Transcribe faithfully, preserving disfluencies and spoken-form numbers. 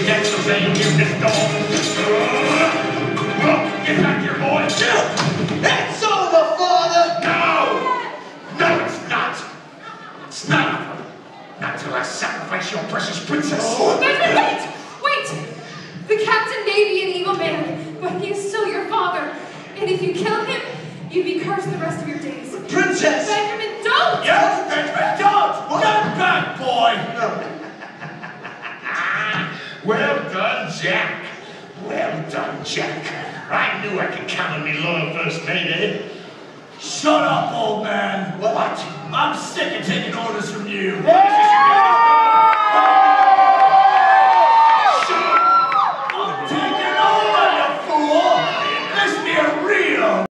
disobeying you, this dog. Look, get back here, boy. It's over, Father! No! No, it's not. It's not over. Not till I sacrifice your precious princess. Oh. Wait, wait, wait! Wait! The captain may be an evil man, but he is still your father. And if you kill him, you'd be cursed the rest of your days. Princess! Benjamin, don't! Yes, Benjamin, don't! Get back, boy! Well done, Jack. Well done, Jack. I knew I could count on me loyal first mate, eh? Shut up, old man. What? I'm sick of taking orders from you. This is your